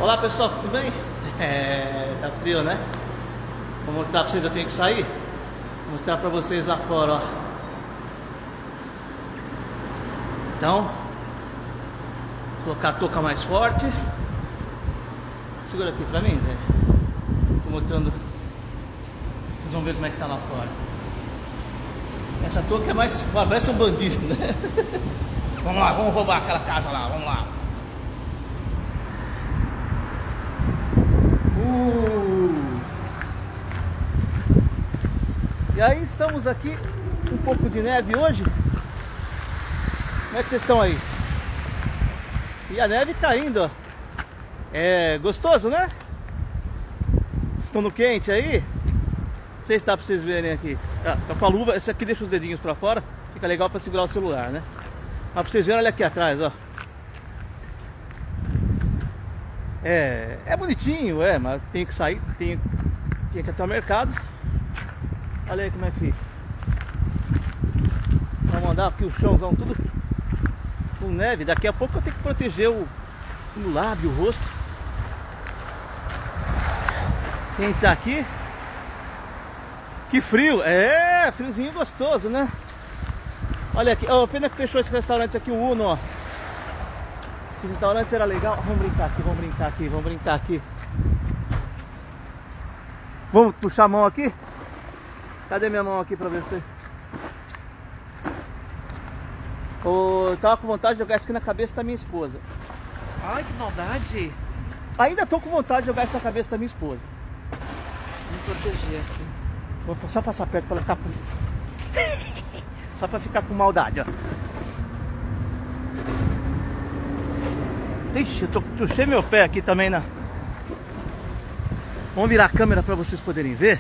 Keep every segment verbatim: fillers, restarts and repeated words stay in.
Olá pessoal, tudo bem? É, tá frio, né? Vou mostrar pra vocês, eu tenho que sair. Vou mostrar pra vocês lá fora, ó. Então, vou colocar a touca mais forte. Segura aqui pra mim, velho. Tô mostrando. Vocês vão ver como é que tá lá fora. Essa touca é mais... parece um bandido, né? Vamos lá, vamos roubar aquela casa lá, vamos lá. Uh. E aí, estamos aqui, um pouco de neve hoje. Como é que vocês estão aí? E a neve caindo, ó. É gostoso, né? Estão no quente aí? Não sei se dá pra vocês verem aqui. Ah, tá com a luva, esse aqui deixa os dedinhos pra fora. Fica legal pra segurar o celular, né? Mas pra vocês verem, olha aqui atrás, ó. É, é bonitinho, é, mas tem que sair, tem, tem que ir até o mercado. Olha aí como é que fica. Vamos andar aqui o chãozão tudo com neve. Daqui a pouco eu tenho que proteger o, o lábio, o rosto. Quem tá aqui? Que frio! É, friozinho gostoso, né? Olha aqui, oh, pena que fechou esse restaurante aqui, o Uno, ó. Esse restaurante era legal. Vamos brincar aqui, vamos brincar aqui, vamos brincar aqui. Vamos puxar a mão aqui? Cadê minha mão aqui pra ver vocês? Oh, eu tava com vontade de jogar isso aqui na cabeça da minha esposa. Ai, que maldade! Ainda tô com vontade de jogar isso na cabeça da minha esposa. Vou proteger aqui. Vou só passar perto pra ela ficar com... Só pra ficar com maldade, ó. Ixi, eu tô, puxei meu pé aqui também na... Vamos virar a câmera pra vocês poderem ver.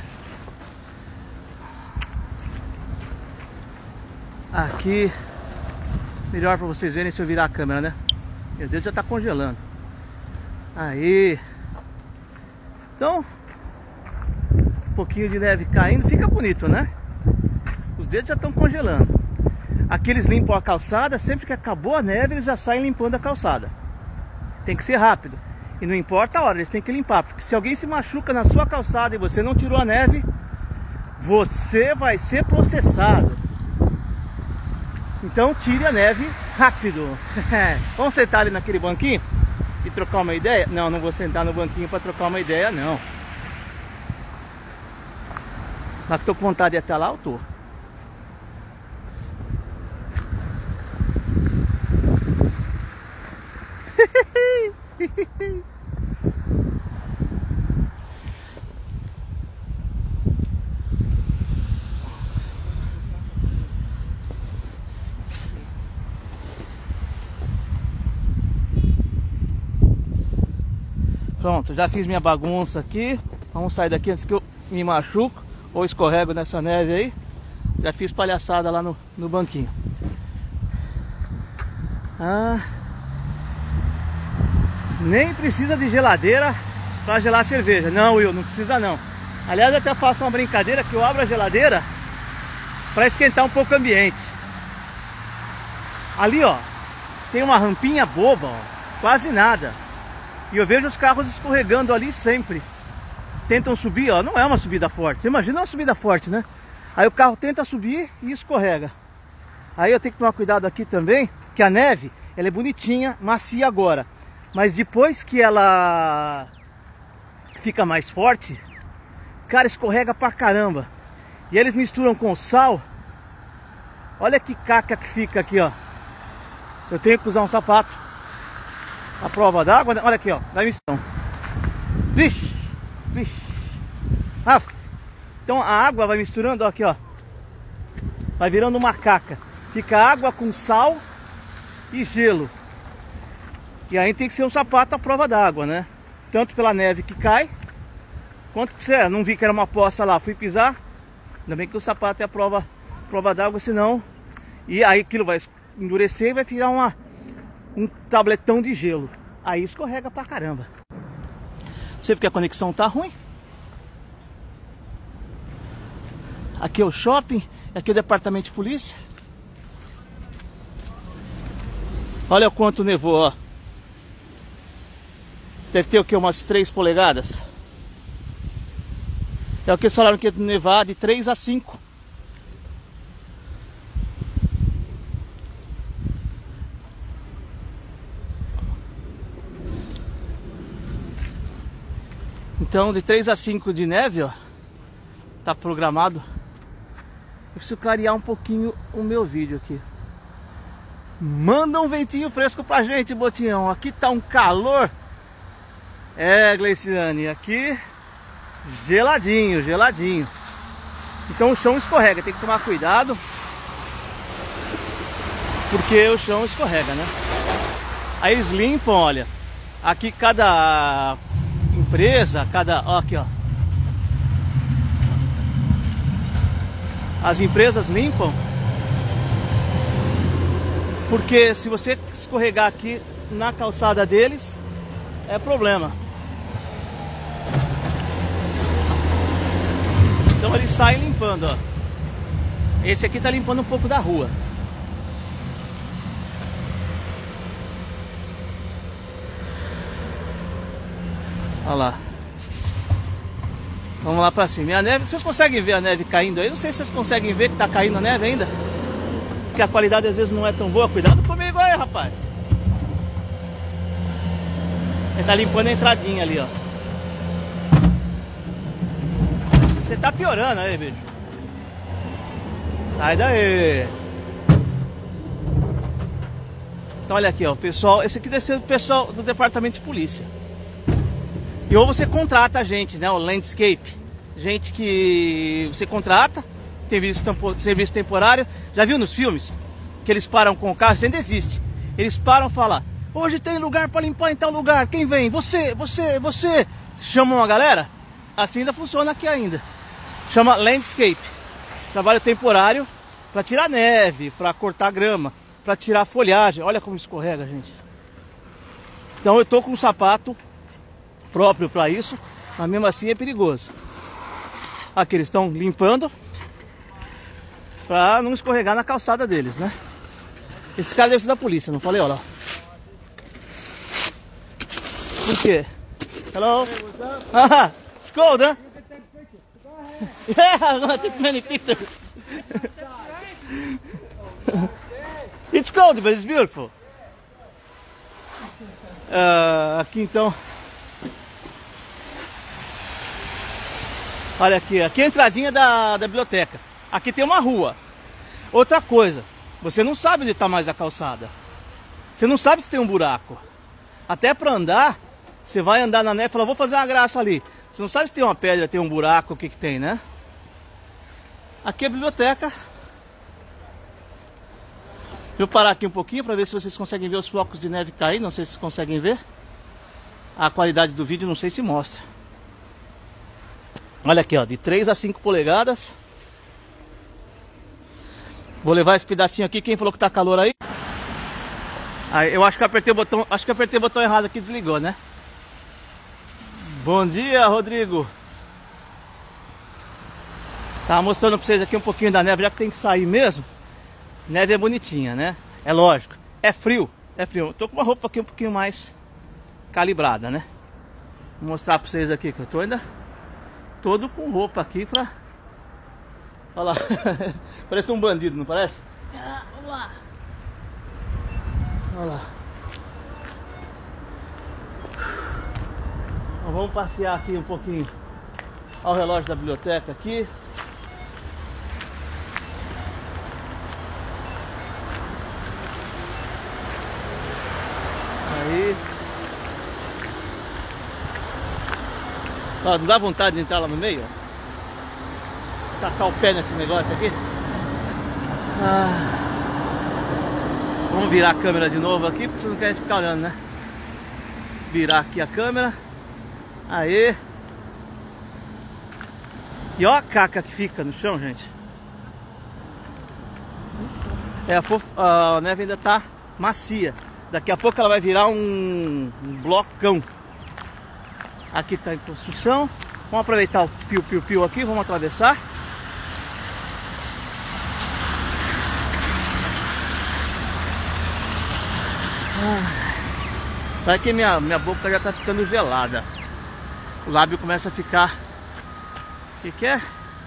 Aqui. Melhor pra vocês verem se eu virar a câmera, né? Meu dedo já tá congelando. Aí. Então, um pouquinho de neve caindo, fica bonito, né? Os dedos já estão congelando. Aqui eles limpam a calçada. Sempre que acabou a neve, eles já saem limpando a calçada. Tem que ser rápido. E não importa a hora, eles têm que limpar. Porque se alguém se machuca na sua calçada e você não tirou a neve, você vai ser processado. Então tire a neve rápido. Vamos sentar ali naquele banquinho e trocar uma ideia? Não, não vou sentar no banquinho para trocar uma ideia, não. Mas que tô com vontade de ir até lá, eu tô. Pronto, já fiz minha bagunça aqui. Vamos sair daqui antes que eu me machuco ou escorrego nessa neve aí. Já fiz palhaçada lá no, no banquinho. Ah, nem precisa de geladeira para gelar a cerveja. Não, Will, não precisa não. Aliás, eu até faço uma brincadeira que eu abro a geladeira para esquentar um pouco o ambiente. Ali, ó, tem uma rampinha boba, ó, quase nada. E eu vejo os carros escorregando ali sempre. Tentam subir, ó, não é uma subida forte. Você imagina uma subida forte, né? Aí o carro tenta subir e escorrega. Aí eu tenho que tomar cuidado aqui também, que a neve, ela é bonitinha, macia agora. Mas depois que ela fica mais forte, cara, escorrega pra caramba. E eles misturam com sal. Olha que caca que fica aqui, ó. Eu tenho que usar um sapato. A prova d'água, olha aqui, ó, da missão. Vixe, vixe. Ah, então a água vai misturando, ó, aqui, ó. Vai virando uma caca. Fica água com sal e gelo. E aí tem que ser um sapato à prova d'água, né? Tanto pela neve que cai, quanto que você não vi que era uma poça lá, fui pisar. Ainda bem que o sapato é a prova, prova d'água, senão... E aí aquilo vai endurecer e vai virar uma... um tabletão de gelo. Aí escorrega pra caramba. Não sei porque a conexão tá ruim. Aqui é o shopping. Aqui é o departamento de polícia. Olha o quanto nevou, ó. Deve ter o que? Umas três polegadas. É o que eles falaram que ia nevar de três a cinco. Então de três a cinco de neve, ó. Tá programado. Eu preciso clarear um pouquinho o meu vídeo aqui. Manda um ventinho fresco pra gente, Botião. Aqui tá um calor. É, Gleiciane, aqui geladinho, geladinho. Então o chão escorrega, tem que tomar cuidado, porque o chão escorrega, né? Aí eles limpam, olha. Aqui cada empresa, cada... Ó, aqui, ó. As empresas limpam, porque se você escorregar aqui na calçada deles, é problema. Então eles saem limpando, ó. Esse aqui tá limpando um pouco da rua. Olha lá. Vamos lá pra cima. E a neve, vocês conseguem ver a neve caindo aí? Não sei se vocês conseguem ver que tá caindo a neve ainda, porque a qualidade às vezes não é tão boa. Cuidado comigo aí, rapaz. Ele tá limpando a entradinha ali, ó. Você tá piorando aí, bicho. Sai daí. Então olha aqui, ó, pessoal. Esse aqui deve ser o pessoal do departamento de polícia. E ou você contrata a gente, né? O landscape. Gente que você contrata, tem visto serviço temporário. Já viu nos filmes? Que eles param com o carro, isso ainda existe. Eles param e falam: hoje tem lugar para limpar em tal lugar. Quem vem? Você, você, você. Chamam a galera. Assim ainda funciona aqui ainda. Chama landscape. Trabalho temporário para tirar neve, para cortar grama, para tirar folhagem. Olha como escorrega, gente. Então eu tô com um sapato próprio para isso, mas mesmo assim é perigoso. Aqui eles estão limpando para não escorregar na calçada deles, né? Esse cara deve ser da polícia, não falei? Olha lá. Por quê? Hello? Hey, what's up? Ah, it's cold, huh? Yeah, I'm gonna take many pictures. It's cold, but it's beautiful. Uh, aqui então. Olha aqui, aqui é a entradinha da, da biblioteca. Aqui tem uma rua. Outra coisa, você não sabe onde está mais a calçada. Você não sabe se tem um buraco. Até para andar, você vai andar na neve e fala: vou fazer uma graça ali. Você não sabe se tem uma pedra, tem um buraco, o que que tem, né? Aqui é a biblioteca. Vou parar aqui um pouquinho para ver se vocês conseguem ver os flocos de neve cair. Não sei se vocês conseguem ver. A qualidade do vídeo não sei se mostra. Olha aqui, ó, de três a cinco polegadas. Vou levar esse pedacinho aqui. Quem falou que tá calor aí? Aí eu acho que eu apertei o botão, acho que eu apertei o botão errado aqui, desligou, né? Bom dia, Rodrigo. Tava mostrando pra vocês aqui um pouquinho da neve, já que tem que sair mesmo. Neve é bonitinha, né? É lógico. É frio, é frio. Eu tô com uma roupa aqui um pouquinho mais calibrada, né? Vou mostrar pra vocês aqui que eu tô ainda todo com roupa aqui pra... Olha lá. Parece um bandido, não parece? Ah, vamos lá. Olha lá. Então, vamos passear aqui um pouquinho ao relógio da biblioteca aqui. Aí. Ó, não dá vontade de entrar lá no meio? Ó. Tacar o pé nesse negócio aqui. Ah. Vamos virar a câmera de novo aqui, porque vocês não querem ficar olhando, né? Virar aqui a câmera. Aê. E ó a caca que fica no chão, gente. É, a, fof... a neve ainda tá macia. Daqui a pouco ela vai virar um, um blocão. Aqui tá em construção. Vamos aproveitar o piu-piu-piu aqui, vamos atravessar. Vai que minha, minha boca já tá ficando gelada. O lábio começa a ficar... O que que é?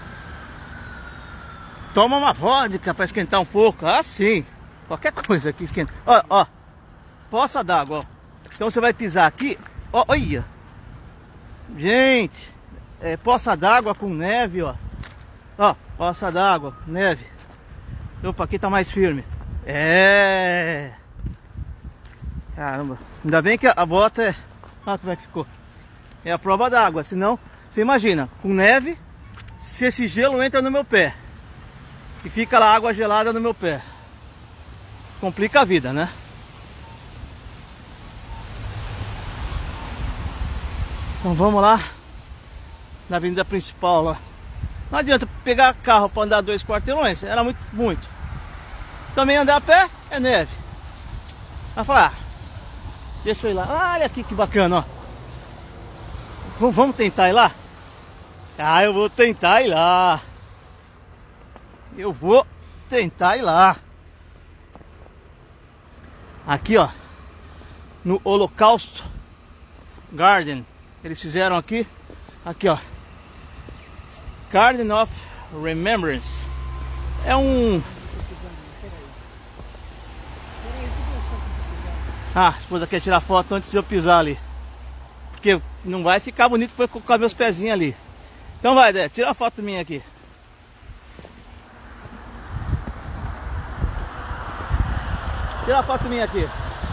Toma uma vodka para esquentar um pouco. Ah, sim. Qualquer coisa aqui esquenta. Ó, ó. Poça d'água, ó. Então você vai pisar aqui. Ó, olha. Gente. É poça d'água com neve, ó. Ó, poça d'água, neve. Opa, aqui tá mais firme. É. Caramba. Ainda bem que a bota é... Olha como é que ficou. É a prova d'água. Senão, você imagina, com neve, se esse gelo entra no meu pé e fica lá água gelada no meu pé, complica a vida, né? Então vamos lá na avenida principal lá. Não adianta pegar carro para andar dois quarteirões, era muito, muito. Também andar a pé é neve. Vai falar, ah, deixa eu ir lá. Olha aqui que bacana, ó. Vamos tentar ir lá? Ah, eu vou tentar ir lá. Eu vou tentar ir lá. Aqui, ó, no Holocausto Garden, eles fizeram aqui, aqui, ó, Garden of Remembrance. É um... Ah, a esposa quer tirar foto antes de eu pisar ali, porque não vai ficar bonito depois colocar meus pezinhos ali. Então vai, Dé, tira a foto minha aqui. Tira a foto minha aqui.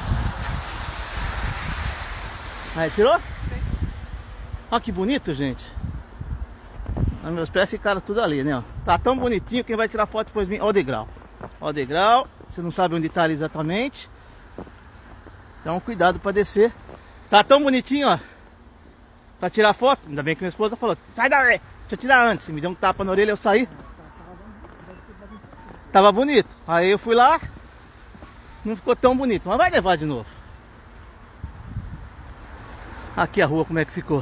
Aí, tirou? Olha que bonito, gente. Os meus pés ficaram tudo ali, né? Ó. Tá tão bonitinho, quem vai tirar foto depois de mim. Ó o degrau. Ó o degrau. Você não sabe onde tá ali exatamente. Então cuidado para descer. Tá tão bonitinho, ó. Pra tirar foto. Ainda bem que minha esposa falou, sai daí, deixa eu tirar antes. Me deu um tapa na orelha, eu saí. Tava bonito. Aí eu fui lá. Não ficou tão bonito, mas vai levar de novo. Aqui a rua como é que ficou.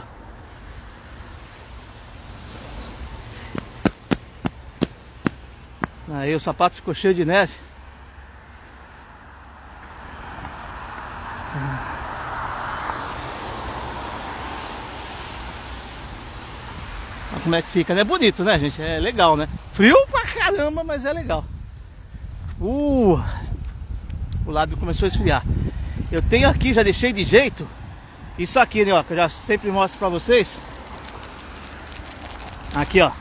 Aí o sapato ficou cheio de neve. Olha como é que fica, né? Bonito, né, gente? É legal, né? Frio pra caramba, mas é legal. Uh, o lábio começou a esfriar. Eu tenho aqui, já deixei de jeito isso aqui, né, ó, que eu já sempre mostro pra vocês. Aqui, ó,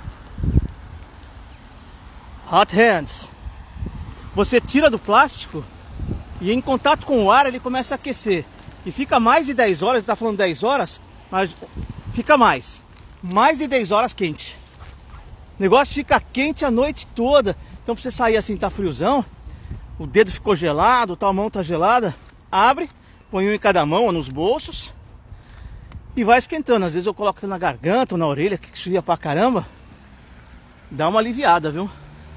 Hot Hands. Você tira do plástico e em contato com o ar ele começa a aquecer. E fica mais de dez horas, ele tá falando dez horas, mas fica mais. Mais de dez horas quente. O negócio fica quente a noite toda. Então pra você sair assim, tá friozão, o dedo ficou gelado, a mão tá gelada, abre, põe um em cada mão ou nos bolsos e vai esquentando. Às vezes eu coloco na garganta ou na orelha, que esfria pra caramba. Dá uma aliviada, viu?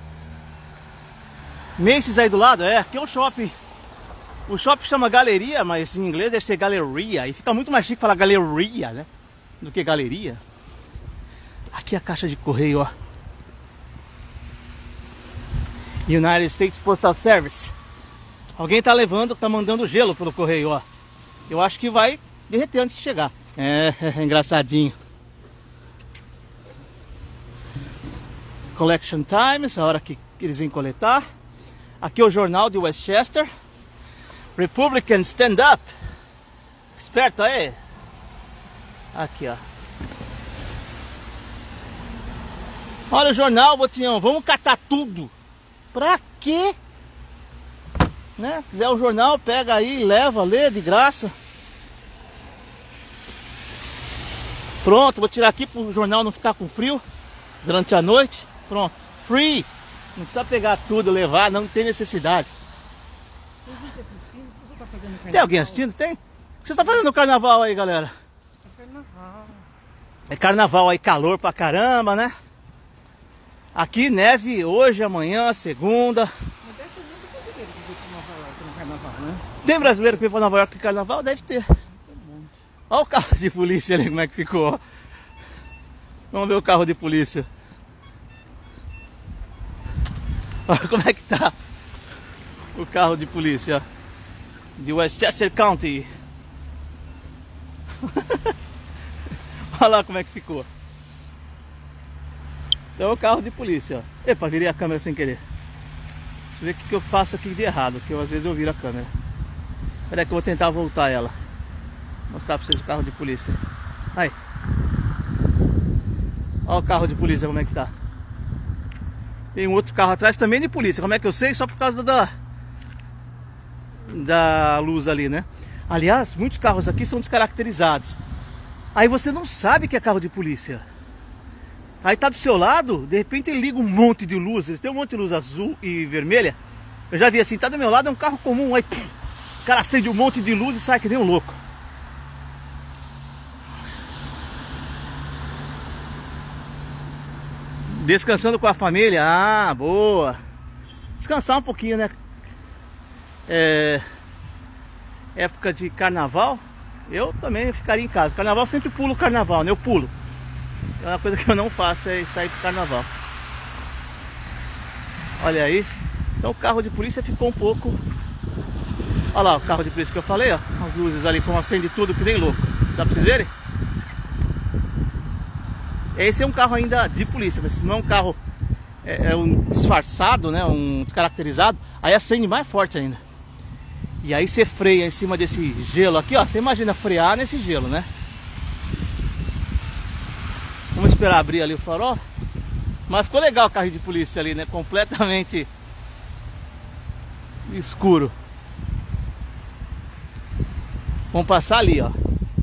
Macy's aí do lado, é, aqui é o shopping. O shopping chama galeria, mas em inglês deve ser galeria. E fica muito mais chique falar galeria, né, do que galeria. Aqui é a caixa de correio, ó. United States Postal Service. Alguém tá levando, tá mandando gelo pelo correio, ó. Eu acho que vai derreter antes de chegar. É, é engraçadinho. Collection Times, a hora que eles vêm coletar. Aqui é o jornal de Westchester. Republican Stand Up. Esperto aí. Aqui, ó. Olha o jornal, Botinhão. Vamos catar tudo. Pra quê? Né? Quiser o jornal, pega aí, leva, lê de graça. Pronto, vou tirar aqui para o jornal não ficar com frio durante a noite. Pronto, free. Não precisa pegar tudo, levar, não tem necessidade. Tem gente assistindo? O que você tá fazendo no carnaval? Tem alguém assistindo? Tem? O que você tá fazendo no carnaval aí, galera? É carnaval. É carnaval aí, calor pra caramba, né? Aqui neve hoje, amanhã, segunda. Mas deve ter muito brasileiro que veio pra Nova York no carnaval, né? Tem brasileiro que veio pra Nova York no carnaval? Deve ter. Olha o carro de polícia ali, como é que ficou. Vamos ver o carro de polícia. Olha como é que tá o carro de polícia de Westchester County. Olha lá como é que ficou. Então é o carro de polícia, ó. Epa, virei a câmera sem querer. Deixa eu ver o que, que eu faço aqui de errado, que eu, às vezes eu viro a câmera. Espera aí que eu vou tentar voltar ela. Mostrar pra vocês o carro de polícia. Aí. Olha o carro de polícia como é que tá. Tem um outro carro atrás também de polícia. Como é que eu sei? Só por causa da Da luz ali, né? Aliás, muitos carros aqui são descaracterizados. Aí você não sabe que é carro de polícia. Aí tá do seu lado, de repente ele liga um monte de luzes. Tem um monte de luz azul e vermelha. Eu já vi assim, tá do meu lado, é um carro comum. Aí pum, o cara acende um monte de luz e sai que nem um louco. Descansando com a família. Ah, boa. Descansar um pouquinho, né? É... Época de carnaval. Eu também ficaria em casa. Carnaval eu sempre pulo o carnaval, né? Eu pulo. É uma coisa que eu não faço, é sair pro carnaval. Olha aí. Então o carro de polícia ficou um pouco... Olha lá o carro de polícia que eu falei, ó. As luzes ali como acende tudo que nem louco. Dá pra vocês verem? Esse é um carro ainda de polícia, mas se não é um carro é, é um disfarçado, né? Um descaracterizado, aí acende mais forte ainda. E aí você freia em cima desse gelo aqui, ó. Você imagina frear nesse gelo, né? Vamos esperar abrir ali o farol. Mas ficou legal o carro de polícia ali, né? Completamente escuro. Vamos passar ali, ó.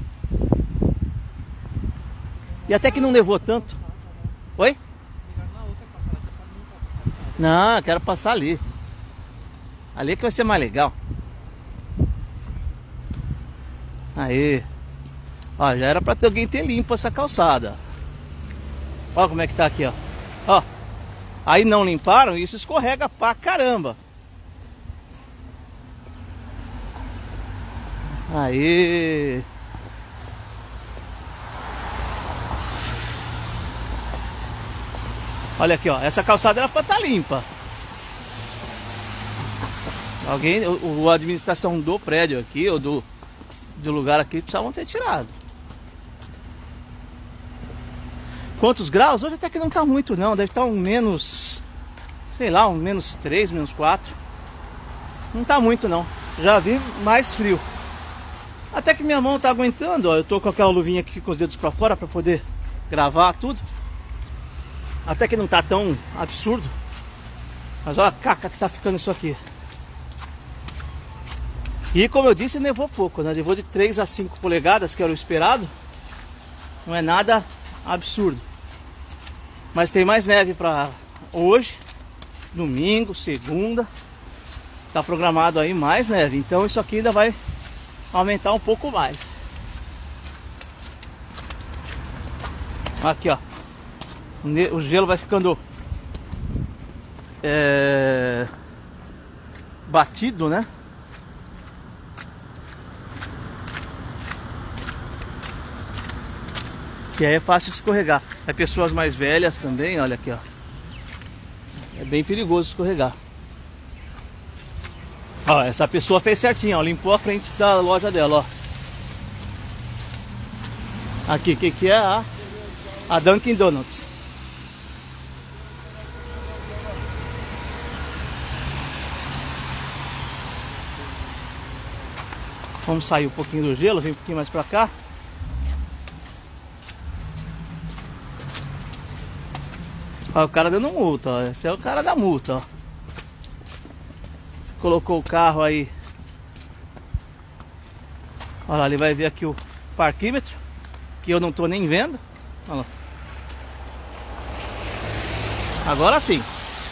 E até que não levou tanto. Oi? Não, eu quero passar ali. Ali é que vai ser mais legal. Aí. Ó, já era pra ter alguém ter limpo essa calçada. Ó como é que tá aqui, ó. Ó. Aí não limparam e isso escorrega pra caramba. Aí. Olha aqui, ó. Essa calçada era pra estar limpa. Alguém, o, o a administração do prédio aqui, ou do, do lugar aqui, precisavam ter tirado. Quantos graus? Hoje até que não tá muito não. Deve estar um menos, sei lá, um menos três, menos quatro. Não tá muito não. Já vi mais frio. Até que minha mão tá aguentando, ó. Eu tô com aquela luvinha aqui com os dedos pra fora pra poder gravar tudo. Até que não tá tão absurdo. Mas olha a caca que tá ficando isso aqui. E como eu disse, nevou pouco, né? Nevou de três a cinco polegadas, que era o esperado. Não é nada absurdo. Mas tem mais neve para hoje, domingo, segunda. Tá programado aí mais neve. Então isso aqui ainda vai aumentar um pouco mais. Aqui, ó. O gelo vai ficando é, batido, né? Que aí é fácil de escorregar. É pessoas mais velhas também, olha aqui, ó. É bem perigoso escorregar. Ó, essa pessoa fez certinho, ó. Limpou a frente da loja dela, ó. Aqui, que que é a a Dunkin' Donuts. Vamos sair um pouquinho do gelo, vem um pouquinho mais pra cá. Ó, o cara dando multa, ó. Esse é o cara da multa, ó. Você colocou o carro aí. Olha lá, ele vai ver aqui o parquímetro, que eu não tô nem vendo. Olha lá. Agora sim.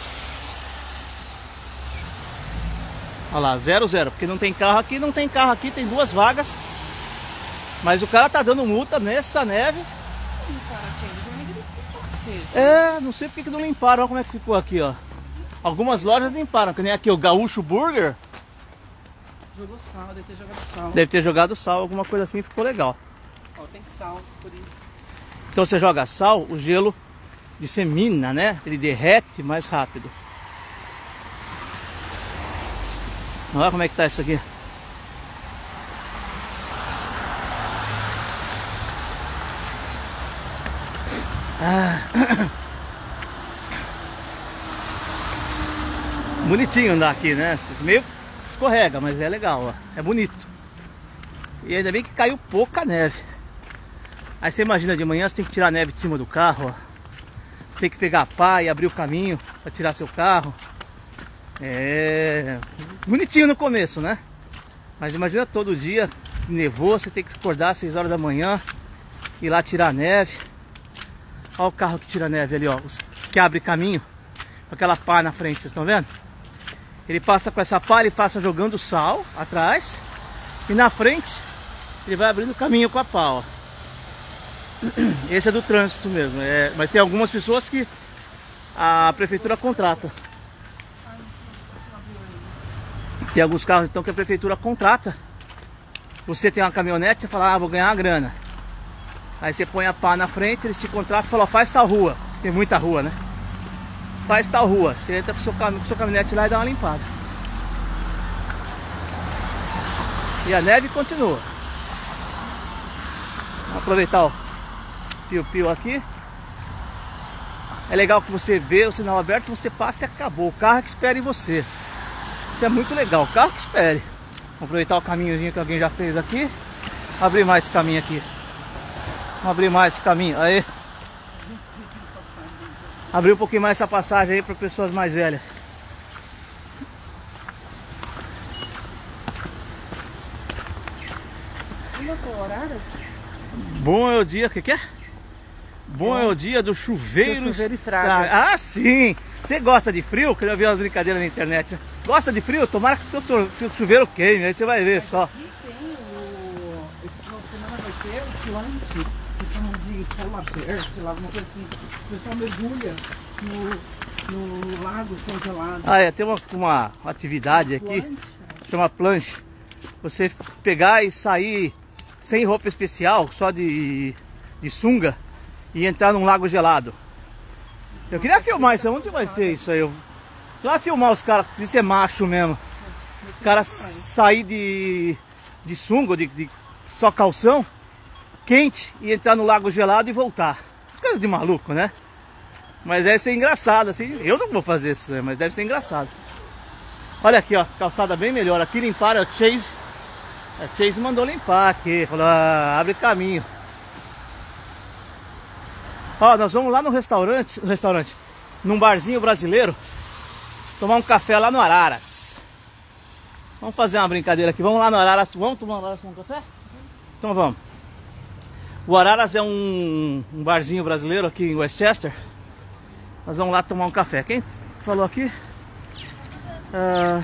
Olha lá, zero, zero. Porque não tem carro aqui, não tem carro aqui, tem duas vagas. Mas o cara tá dando multa nessa neve. É, não sei porque que não limparam. Olha como é que ficou aqui, ó. Algumas lojas limparam, que nem aqui o Gaúcho Burger. Jogou sal, deve ter jogado sal. Deve ter jogado sal, alguma coisa assim, ficou legal. Ó, tem sal, por isso. Então você joga sal, o gelo dissemina, né? Ele derrete mais rápido. Olha como é que tá isso aqui. Ah. Bonitinho andar aqui, né? Meio escorrega, mas é legal, ó. É bonito. E ainda bem que caiu pouca neve. Aí você imagina, de manhã você tem que tirar a neve de cima do carro, ó. Tem que pegar a pá e abrir o caminho para tirar seu carro. É bonitinho no começo, né? Mas imagina todo dia, nevou, você tem que acordar às seis horas da manhã, ir lá tirar a neve. Olha o carro que tira a neve ali, ó, que abre caminho, com aquela pá na frente, vocês estão vendo? Ele passa com essa pá, ele passa jogando sal atrás, e na frente ele vai abrindo caminho com a pá, ó. Esse é do trânsito mesmo, é, mas tem algumas pessoas que a prefeitura contrata. Tem alguns carros então que a prefeitura contrata. Você tem uma caminhonete, você fala, ah, vou ganhar uma grana. Aí você põe a pá na frente, eles te contratam e falam, faz tal rua. Tem muita rua, né? Faz tal rua. Você entra com o seu, com seu caminhonete lá e dá uma limpada. E a neve continua. Vamos aproveitar o piu-piu aqui. É legal que você vê o sinal aberto, você passa e acabou. O carro é que espera em você. Isso é muito legal, o carro que espere. Vamos aproveitar o caminhozinho que alguém já fez aqui. Abrir mais esse caminho aqui. Vamos abrir mais esse caminho. Aí. Abrir um pouquinho mais essa passagem aí para pessoas mais velhas. Bom é o dia, o que que é? Bom é o dia do chuveiro, do chuveiro estraga. estraga. Ah, sim! Você gosta de frio? Que eu vi umas brincadeiras na internet. Gosta de frio? Tomara que seu, seu chuveiro queime, aí você vai ver só. Aqui tem o... Esse final de semana vai ter o plante, que chamam de polo aberto, sei lá, alguma coisa assim. O pessoal mergulha no, no lago congelado. Ah, é, tem uma, uma atividade aqui, chama planche. Você pegar e sair sem roupa especial, só de, de sunga, e entrar num lago gelado. Eu queria filmar isso, onde vai ser isso aí? Eu... Lá filmar os caras, de ser macho mesmo. O cara sair de, de sunga, de, de só calção, quente, e entrar no lago gelado e voltar. As coisas de maluco, né? Mas deve ser engraçado, assim. Eu não vou fazer isso, mas deve ser engraçado. Olha aqui, ó, calçada bem melhor. Aqui limparam, a Chase. A Chase mandou limpar aqui, falou, ah, abre caminho. Ó, nós vamos lá no restaurante, no restaurante, num barzinho brasileiro, tomar um café lá no Araras. Vamos fazer uma brincadeira aqui, vamos lá no Araras, vamos tomar um, Araras, um café? Então vamos. O Araras é um, um barzinho brasileiro aqui em Westchester. Nós vamos lá tomar um café. Quem falou aqui? Ah,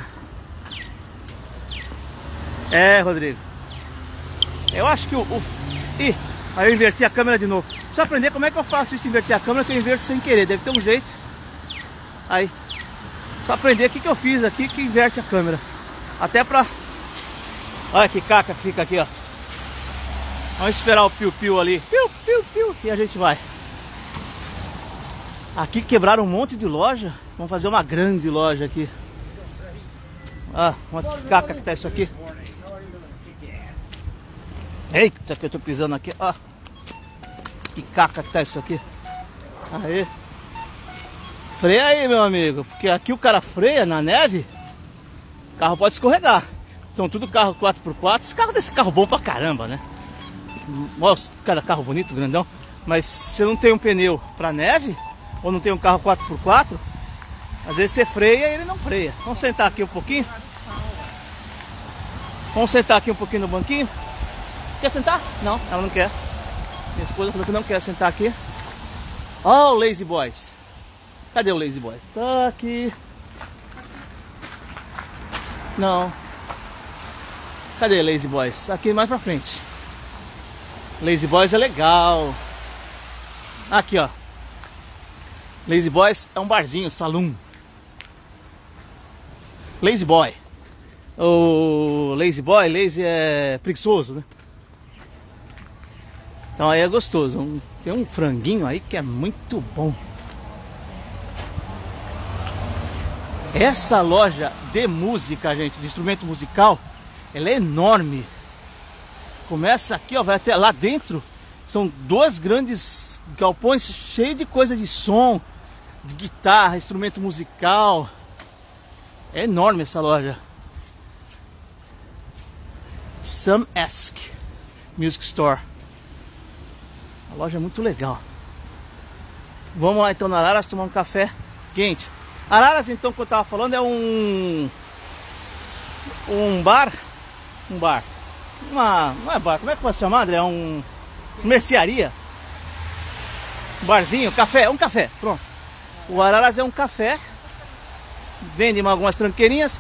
é, Rodrigo. Eu acho que o... o... Ih, aí eu inverti a câmera de novo. Preciso aprender como é que eu faço isso, inverter a câmera, que eu inverto sem querer. Deve ter um jeito. Aí. Só aprender o que, que eu fiz aqui que inverte a câmera. Até pra... Olha que caca que fica aqui, ó. Vamos esperar o piu-piu ali. Piu, piu, piu. E a gente vai. Aqui quebraram um monte de loja. Vamos fazer uma grande loja aqui. Ah, uma caca que tá isso aqui. Eita, que eu tô pisando aqui. Ah, que caca que tá isso aqui. Aí. Freia aí, meu amigo. Porque aqui o cara freia na neve. O carro pode escorregar. São tudo carro quatro por quatro. Esse carro desse carro bom pra caramba, né? Nossa, cada carro bonito, grandão. Mas se você não tem um pneu pra neve, ou não tem um carro quatro por quatro, às vezes você freia e ele não freia. Vamos sentar aqui um pouquinho. Vamos sentar aqui um pouquinho no banquinho. Quer sentar? Não, ela não quer. Minha esposa falou que não quer sentar aqui. Ó, oh, o Lazy Boys. Cadê o Lazy Boys? Tá aqui. Não. Cadê o Lazy Boys? Aqui mais pra frente. Lazy Boys é legal. Aqui, ó. Lazy Boys é um barzinho, saloon. Lazy Boy. O Lazy Boy, Lazy é preguiçoso, né? Então aí é gostoso. Um, tem um franguinho aí que é muito bom. Essa loja de música, gente, de instrumento musical, ela é enorme. Começa aqui, ó, vai até lá dentro. São dois grandes galpões cheios de coisa de som, de guitarra, instrumento musical. É enorme essa loja. Sam Esk Music Store. A loja é muito legal. Vamos lá então na Araras tomar um café quente. Araras, então, que eu tava falando, é um um bar, um bar, uma, não é bar, como é que pode chamar, André? É um mercearia, um barzinho, café, um café, pronto. O Araras é um café, vende algumas tranqueirinhas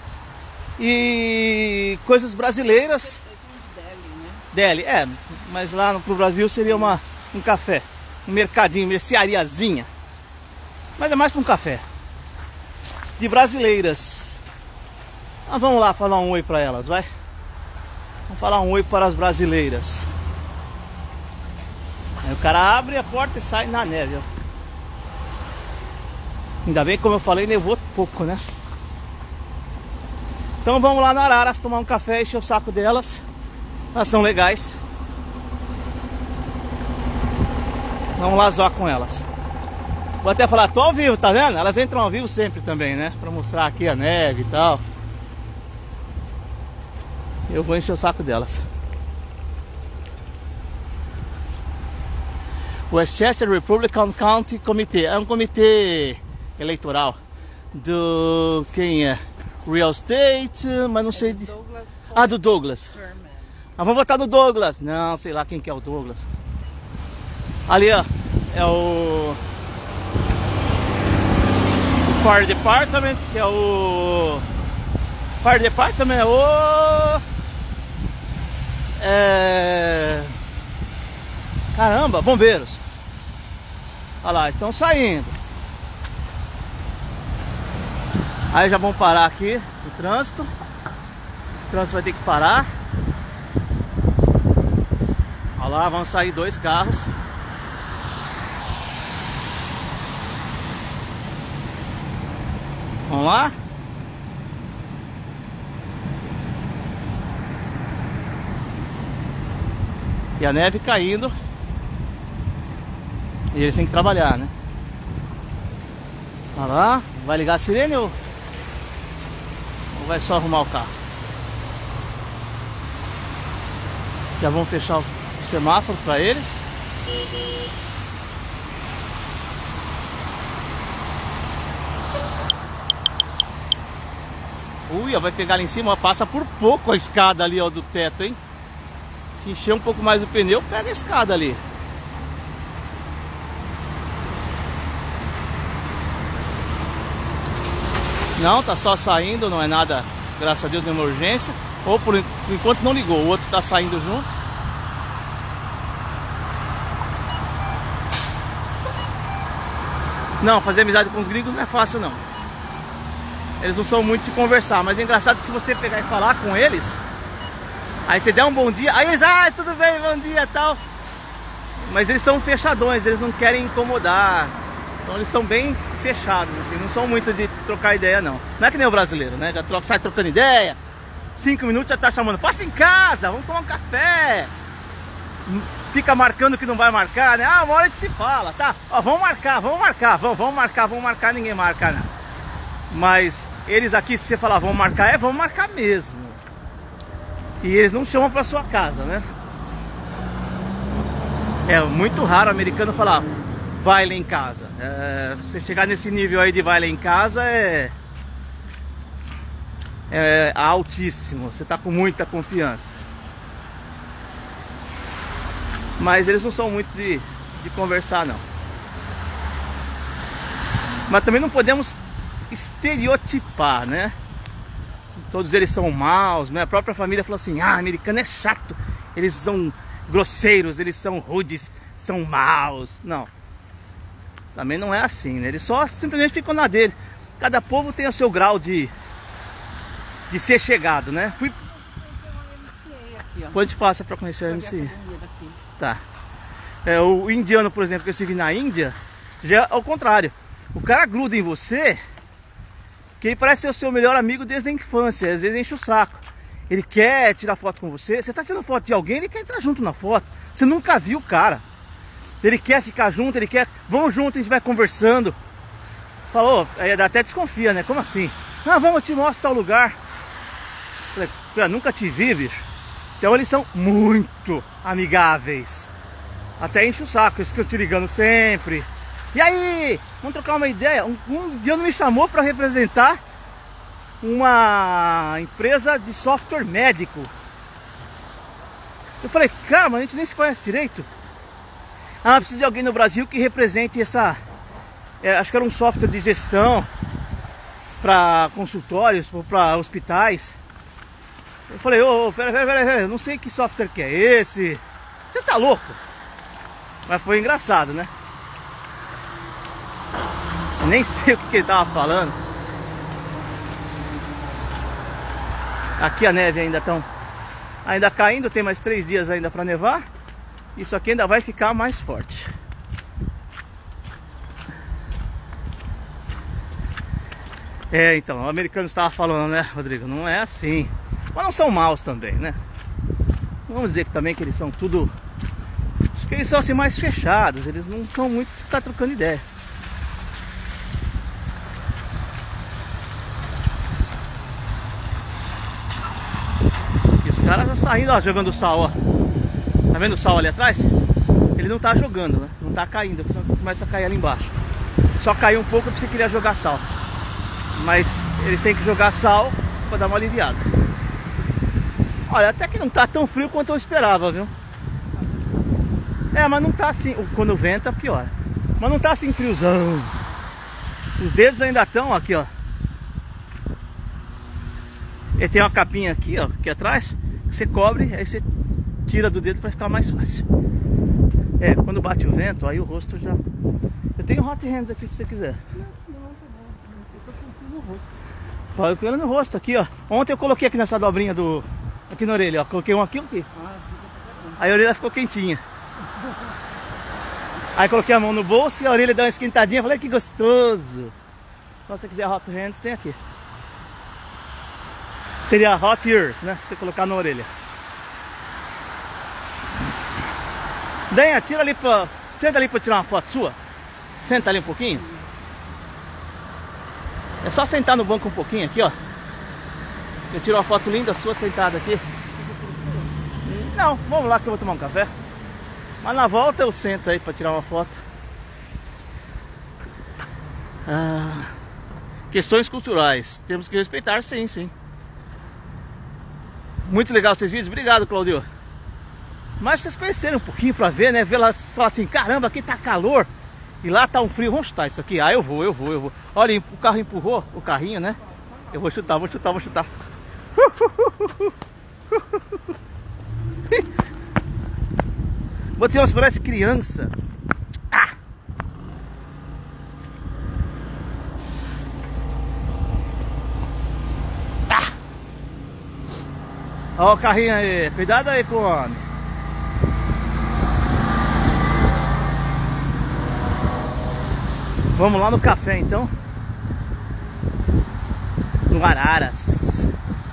e coisas brasileiras. Deli, é, mas lá no pro Brasil seria uma, um café, um mercadinho, merceariazinha. Mas é mais para um café. De brasileiras. Ah, vamos lá falar um oi para elas, vai? Vamos falar um oi para as brasileiras. Aí o cara abre a porta e sai na neve, ó. Ainda bem que, como eu falei, nevou pouco, né? Então vamos lá na Araras tomar um café e encher o saco delas. Elas são legais. Vamos lá zoar com elas. Vou até falar, tô ao vivo, tá vendo? Elas entram ao vivo sempre também, né? Pra mostrar aqui a neve e tal. Eu vou encher o saco delas. Westchester Republican County Committee. É um comitê eleitoral do... quem é? Real Estate, mas não sei de... Ah, do Douglas. Ah, vamos votar no Douglas. Não, sei lá quem que é o Douglas. Ali, ó, é o... Fire Department, que é o... Fire Department é o... É... Caramba, bombeiros. Olha lá, estão saindo. Aí já vão parar aqui o trânsito. O trânsito vai ter que parar. Olha lá, vão sair dois carros. Vamos lá. E a neve caindo. E eles têm que trabalhar, né? Olha lá. Vai ligar a sirene ou, ou vai só arrumar o carro? Já vão fechar o semáforo para eles. Ui, vai pegar lá em cima, passa por pouco a escada ali, ó, do teto, hein? Se encher um pouco mais o pneu, pega a escada ali. Não, tá só saindo, não é nada, graças a Deus, nenhuma urgência. Ou por, por enquanto não ligou, o outro tá saindo junto. Não, fazer amizade com os gringos não é fácil não. Eles não são muito de conversar, mas é engraçado que se você pegar e falar com eles, aí você der um bom dia, aí eles, ah, tudo bem, bom dia e tal. Mas eles são fechadões, eles não querem incomodar. Então eles são bem fechados, assim, não são muito de trocar ideia não. Não é que nem o brasileiro, né? Já troca, sai trocando ideia. Cinco minutos já tá chamando, passa em casa, vamos tomar um café. Fica marcando que não vai marcar, né? Ah, uma hora a gente se fala, tá? Ó, vamos marcar, vamos marcar, vamos, vamos marcar, vamos marcar, ninguém marca, né? Mas eles aqui, se você falar vamos marcar, é vamos marcar mesmo. E eles não chamam pra sua casa, né? É muito raro o americano falar vai lá em casa. É, você chegar nesse nível aí de vai lá em casa é, é altíssimo. Você tá com muita confiança. Mas eles não são muito de, de conversar não. Mas também não podemos estereotipar, né? Todos eles são maus. Minha própria família falou assim: ah, americano é chato, eles são grosseiros, eles são rudes, são maus. Não, também não é assim, né? Eles só simplesmente ficam na dele. Cada povo tem o seu grau de de ser chegado, né? Fui... Depois a gente passa para conhecer a M C I. Tá. É, o indiano, por exemplo, que eu segui na Índia, já é ao contrário. O cara gruda em você, que ele parece ser o seu melhor amigo desde a infância. Às vezes enche o saco. Ele quer tirar foto com você. Você tá tirando foto de alguém, ele quer entrar junto na foto. Você nunca viu o cara. Ele quer ficar junto, ele quer... Vamos junto, a gente vai conversando. Falou, aí até desconfia, né? Como assim? Ah, vamos, eu te mostro tal lugar. Falei, eu nunca te vi, bicho. Então eles são muito amigáveis. Até enche o saco, eles ficam te ligando sempre. E aí, vamos trocar uma ideia? Um, um dia não me chamou para representar uma empresa de software médico. Eu falei, cara, mas a gente nem se conhece direito. Ah, precisa de alguém no Brasil que represente essa... É, acho que era um software de gestão para consultórios, para hospitais. Eu falei, ô, oh, pera, pera, pera, pera, eu não sei que software que é esse. Você tá louco? Mas foi engraçado, né? Nem sei o que, que ele tava falando. Aqui a neve ainda tão, ainda caindo, tem mais três dias ainda para nevar. Isso aqui ainda vai ficar mais forte. É, então, o americano estava falando, né, Rodrigo? Não é assim. Mas não são maus também, né? Vamos dizer que também que eles são tudo... Acho que eles são assim mais fechados. Eles não são muito de ficar trocando ideia. E os caras estão saindo, ó, jogando sal, ó. Tá vendo o sal ali atrás? Ele não tá jogando, né? Não tá caindo, senão começa a cair ali embaixo. Só caiu um pouco porque você queria jogar sal. Mas eles têm que jogar sal para dar uma aliviada. Olha, até que não tá tão frio quanto eu esperava, viu? É, mas não tá assim. Quando venta, pior. Mas não tá assim friozão. Os dedos ainda estão aqui, ó. E tem uma capinha aqui, ó, aqui atrás, que você cobre, aí você tira do dedo para ficar mais fácil. É, quando bate o vento, aí o rosto já... Eu tenho hot hands aqui se você quiser. Põe ele no rosto aqui, ó. Ontem eu coloquei aqui nessa dobrinha do... Aqui na orelha, ó. Coloquei um aqui, um aqui. Aí a orelha ficou quentinha. Aí coloquei a mão no bolso e a orelha deu uma esquentadinha. Falei, que gostoso. Se você quiser hot hands, tem aqui. Seria hot ears, né? Pra você colocar na orelha. Denha, tira ali pra... Senta ali pra tirar uma foto sua. Senta ali um pouquinho. É só sentar no banco um pouquinho aqui, ó. Eu tiro uma foto linda sua sentada aqui. Não, vamos lá que eu vou tomar um café. Mas na volta eu sento aí pra tirar uma foto. Ah, questões culturais. Temos que respeitar, sim, sim. Muito legal esses vídeos. Obrigado, Claudio. Mas vocês conhecerem um pouquinho pra ver, né? Ver lá, falar assim, caramba, aqui tá calor. E lá tá um frio, vamos chutar isso aqui. Ah, eu vou, eu vou, eu vou. Olha, o carro empurrou, o carrinho, né? Eu vou chutar, vou chutar, vou chutar. Botei umas parece criança. Ah! Ah! Olha o carrinho aí, cuidado aí com o homem. Vamos lá no café então. No Araras.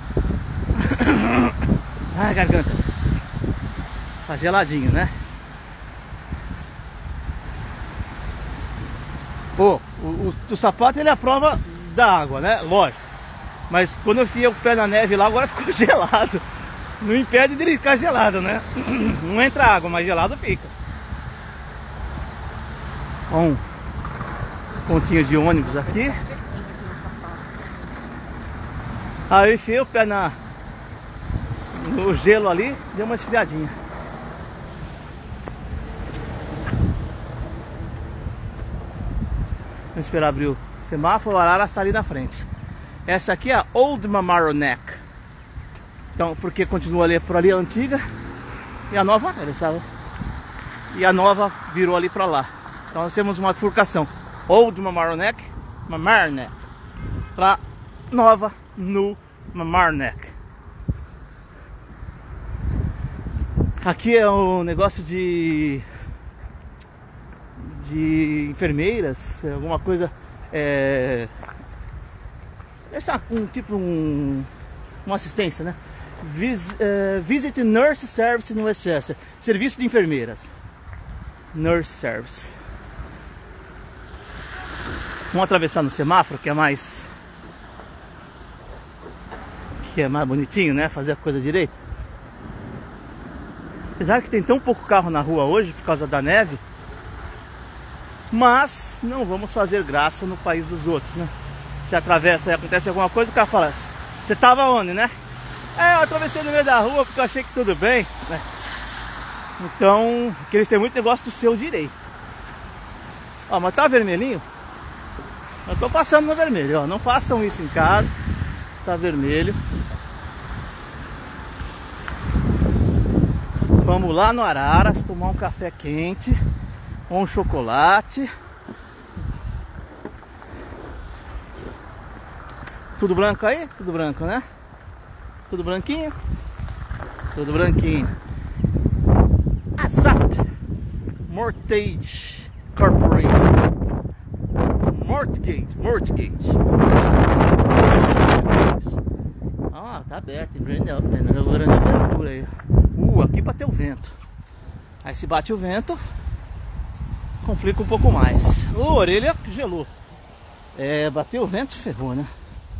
Ai, garganta. Tá geladinho, né? Pô, o, o, o sapato ele é a prova da água, né? Lógico. Mas quando eu enfiei o pé na neve lá, agora ficou gelado. Não impede dele ficar gelado, né? Não entra água, mas gelado fica. Bom, pontinho de ônibus aqui. Aí eu enfiei o pé na, no gelo ali, deu uma esfriadinha. Vamos esperar abrir o semáforo, o Araras está ali na frente. Essa aqui é a Old Mamaroneck. Então, porque continua ali por ali a antiga e a nova, ele sabe? E a nova virou ali para lá. Então nós temos uma bifurcação. Old Mamaroneck, Mamaroneck, para nova New Mamaroneck. Aqui é um negócio de de enfermeiras, alguma coisa, é, essa um tipo um, uma assistência, né? Vis, uh, Visit Nurse Service no Westchester, serviço de enfermeiras. Nurse Service. Vamos atravessar no semáforo, que é mais que é mais bonitinho, né? Fazer a coisa direito. Apesar que tem tão pouco carro na rua hoje por causa da neve, mas não vamos fazer graça no país dos outros, né? Se atravessa e acontece alguma coisa, o cara fala: você tava onde, né? É, eu atravessei no meio da rua porque eu achei que tudo bem, né? Então, que eles têm muito negócio do seu direito. Ó, mas tá vermelhinho? Eu tô passando no vermelho, ó. Não façam isso em casa. Tá vermelho. Vamos lá no Araras tomar um café quente ou um chocolate. Tudo branco aí? Tudo branco, né? Tudo branquinho? Tudo branquinho. ASAP Mortgage Corporation. Mortgage, Mortgage. Ah, tá aberto. Grande abertura aí. Uh, aqui bateu o vento. Aí se bate o vento, complica um pouco mais. Ô, a orelha gelou. É, bateu o vento, ferrou, né?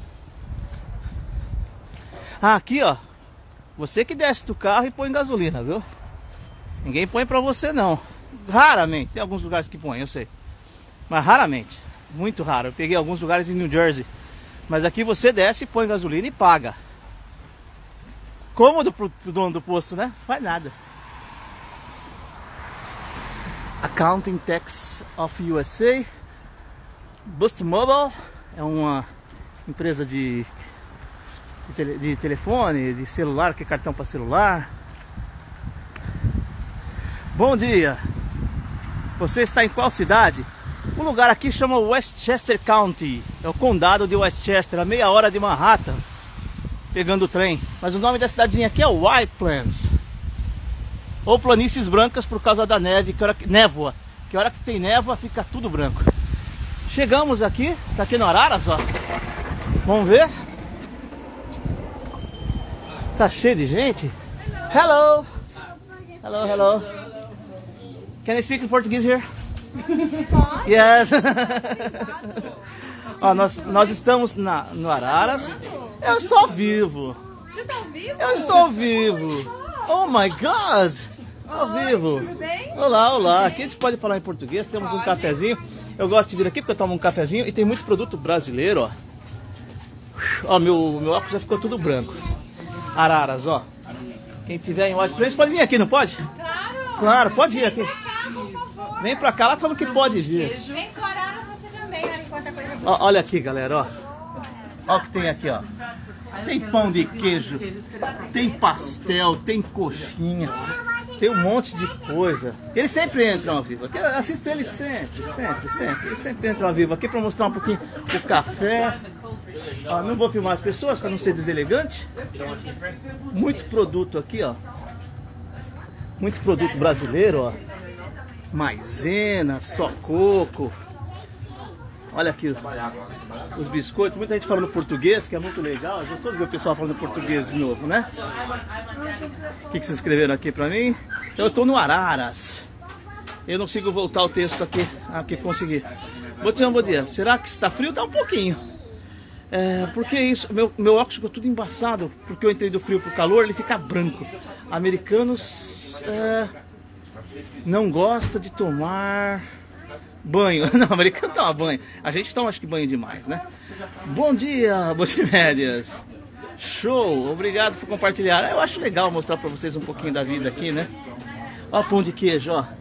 Ah, aqui, ó. Você que desce do carro e põe gasolina, viu? Ninguém põe pra você, não. Raramente. Tem alguns lugares que põem, eu sei. Mas raramente. Muito raro. Eu peguei alguns lugares em New Jersey. Mas aqui você desce, põe gasolina e paga. Cômodo pro, pro dono do posto, né? Não faz nada. Accounting Tax of U S A. Boost Mobile. É uma empresa de, de, tele, de telefone, de celular, que é cartão para celular. Bom dia. Você está em qual cidade? O lugar aqui chama Westchester County. É o condado de Westchester, a meia hora de Manhattan, pegando o trem. Mas o nome da cidadezinha aqui é White Plains, ou Planícies Brancas, por causa da neve, que hora que, névoa. Que hora que tem névoa fica tudo branco. Chegamos aqui, tá aqui no Araras, ó. Vamos ver. Tá cheio de gente. Hello. Hello, hello. Can I speak in Portuguese here? Pode? Yes. Ó, nós, nós estamos na, no Araras. Eu estou vivo. Você está ao vivo? Eu estou vivo. Oh my God. Estou ao vivo. Tudo bem? Olá, olá. Aqui a gente pode falar em português. Temos um cafezinho. Eu gosto de vir aqui porque eu tomo um cafezinho. E tem muito produto brasileiro, ó. Ó, meu, meu óculos já ficou tudo branco. Araras, ó. Quem tiver em White Plains pode vir aqui, não pode? Claro. Claro, pode vir aqui. Por favor. Vem pra cá, lá falando que pode vir. Vem com Araras você também, olha quanta coisa boa. Ó, olha aqui, galera, ó. Ó o que tem aqui, ó. Tem pão de queijo, tem pastel, tem coxinha, tem um monte de coisa. Eles sempre entram ao vivo. Eu assisto eles sempre, sempre, sempre. Eles sempre entram ao vivo aqui para mostrar um pouquinho o café. Ó, não vou filmar as pessoas para não ser deselegante. Muito produto aqui, ó. Muito produto brasileiro, ó. Maisena, só coco. Olha aqui os biscoitos, muita gente falando português, que é muito legal. Gostou de ver o pessoal falando português de novo, né? O que, que vocês escreveram aqui pra mim? Eu tô no Araras. Eu não consigo voltar o texto aqui. Aqui, consegui. Vou te dar um bom dia. Será que está frio? Tá um pouquinho. É, porque isso? Meu, meu óculos ficou tudo embaçado. Porque eu entrei do frio pro calor, ele fica branco. Americanos é, não gosta de tomar banho. Não, americano toma banho. A gente toma, acho que banho demais, né? Bom dia, Botimédias. Show, obrigado por compartilhar. Eu acho legal mostrar pra vocês um pouquinho da vida aqui, né? Ó, pão de queijo, ó.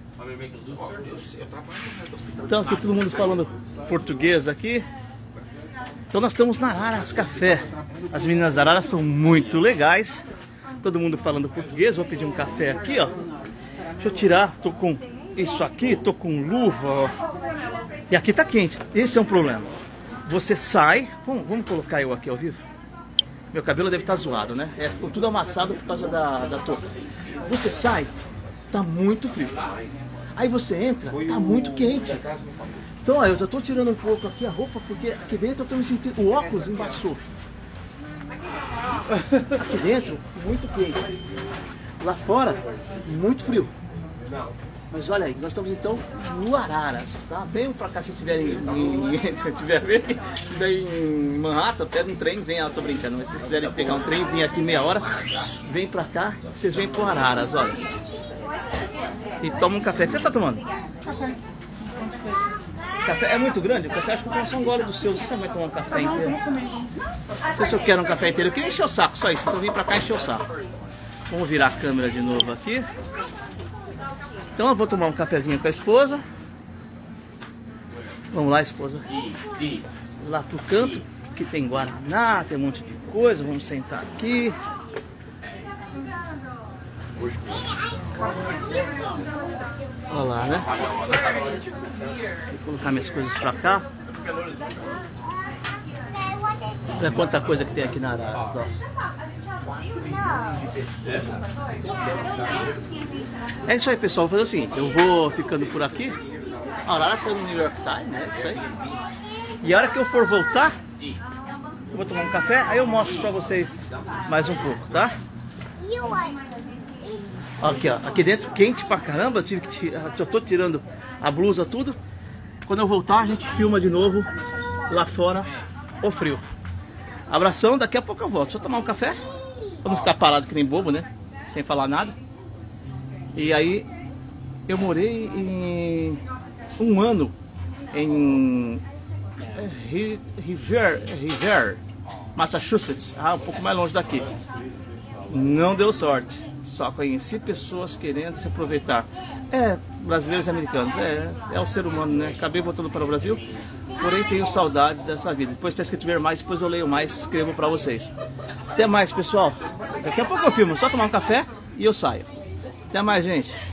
Então, aqui todo mundo falando português aqui. Então nós estamos na Araras Café. As meninas da Araras são muito legais. Todo mundo falando português. Vou pedir um café aqui, ó. Deixa eu tirar, tô com isso aqui, tô com luva, ó. E aqui tá quente. Esse é um problema. Você sai, vamos, vamos colocar eu aqui ao vivo. Meu cabelo deve estar zoado, né? É, ficou tudo amassado por causa da, da touca. Você sai, tá muito frio. Aí você entra, tá muito quente. Então, ó, eu já tô tirando um pouco aqui a roupa, porque aqui dentro eu tô me sentindo... O óculos embaçou. Aqui dentro, muito quente. Lá fora, muito frio. Mas olha aí, nós estamos então no Araras, tá? Venham pra cá se estiverem em, se tiver, se tiver em Manhattan, pega um trem, vem, ah, tô brincando, mas se vocês quiserem pegar um trem, vem aqui meia hora, vem pra cá, vocês vêm pro Araras, olha. E toma um café. O que você tá tomando? Café. Café é muito grande? O café acho que eu posso um gole do seu, você vai tomar um café inteiro? Não sei se eu quero um café inteiro, eu queria encher o saco, só isso, então eu vim pra cá encher o saco. Vamos virar a câmera de novo aqui. Então eu vou tomar um cafezinho com a esposa. Vamos lá, esposa. Lá pro canto, que tem guaraná, tem um monte de coisa. Vamos sentar aqui. Olha lá, né? Vou colocar minhas coisas pra cá. Olha quanta coisa que tem aqui na Araras, ó. É isso aí, pessoal. Vou fazer o seguinte, eu vou ficando por aqui. A Araras saiu no New York Times, né? Isso aí. E a hora que eu for voltar, eu vou tomar um café, aí eu mostro pra vocês mais um pouco, tá? Aqui, ó. Aqui dentro quente pra caramba. Eu tive que tirar, eu tô tirando a blusa, tudo. Quando eu voltar, a gente filma de novo lá fora o frio. Abração, daqui a pouco eu volto. Deixa eu tomar um café. Pra não ficar parado que nem bobo, né? Sem falar nada. E aí, eu morei em um ano em River, River, Massachusetts. Ah, um pouco mais longe daqui. Não deu sorte. Só conheci pessoas querendo se aproveitar. É, brasileiros e americanos. É, é o ser humano, né? Acabei voltando para o Brasil. Porém, tenho saudades dessa vida. Depois, se escrito ver mais, depois eu leio mais, escrevo para vocês. Até mais, pessoal. Daqui a pouco eu filmo. Só tomar um café e eu saio. Até mais, gente.